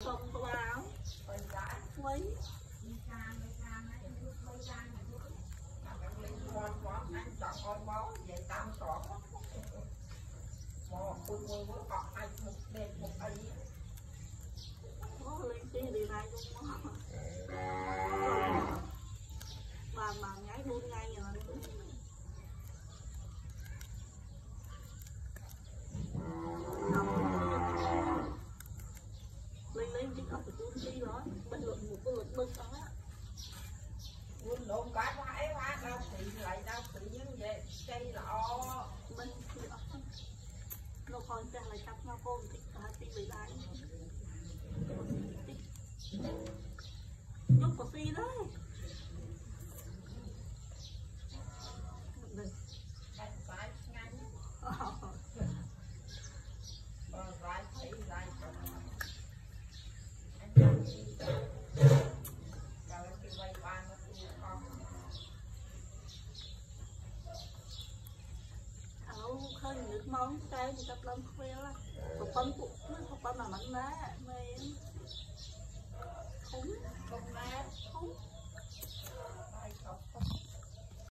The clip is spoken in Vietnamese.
không có báo mấy lên tí đi ra luôn mà ngáy buôn ngay rồi lên chiếc ốc của tôi đi đó bình luận một cái luật bưng đó buôn lộn cả phải quá đâu thì lại đâu tự nhiên về cây lọ mình nó còn chẳng lại cặp nó cô thích cả tí bị lại lúc có tí đấy khơi nước món cái thì tập lên khuya là một con cụ nó không có mà mặn đá mê